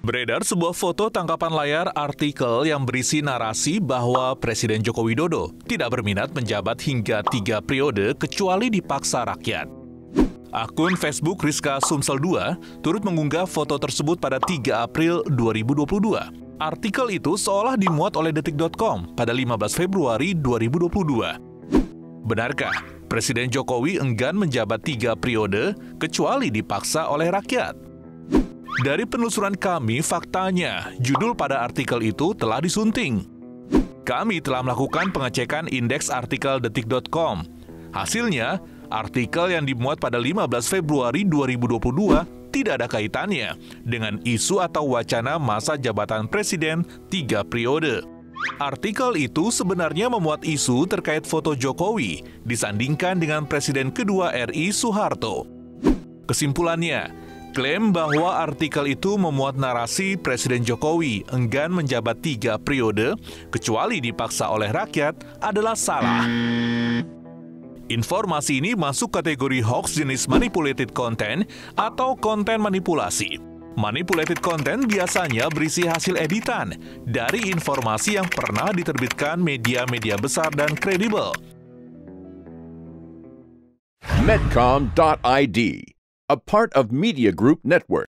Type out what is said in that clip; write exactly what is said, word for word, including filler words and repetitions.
Beredar sebuah foto tangkapan layar artikel yang berisi narasi bahwa Presiden Joko Widodo tidak berminat menjabat hingga tiga periode kecuali dipaksa rakyat. Akun Facebook Rizka Sumsel dua turut mengunggah foto tersebut pada tiga April dua ribu dua puluh dua. Artikel itu seolah dimuat oleh detik titik com pada lima belas Februari dua ribu dua puluh dua. Benarkah Presiden Jokowi enggan menjabat tiga periode kecuali dipaksa oleh rakyat? Dari penelusuran kami, faktanya judul pada artikel itu telah disunting. Kami telah melakukan pengecekan indeks artikel detik titik com. Hasilnya, artikel yang dimuat pada lima belas Februari dua ribu dua puluh dua tidak ada kaitannya dengan isu atau wacana masa jabatan presiden tiga periode. Artikel itu sebenarnya memuat isu terkait foto Jokowi disandingkan dengan Presiden kedua R I Soeharto. Kesimpulannya, klaim bahwa artikel itu memuat narasi Presiden Jokowi enggan menjabat tiga periode kecuali dipaksa oleh rakyat adalah salah. Informasi ini masuk kategori hoax jenis manipulated content atau konten manipulasi. Manipulated content biasanya berisi hasil editan dari informasi yang pernah diterbitkan media-media besar dan kredibel. Medcom dot I D, a part of Media Group Network.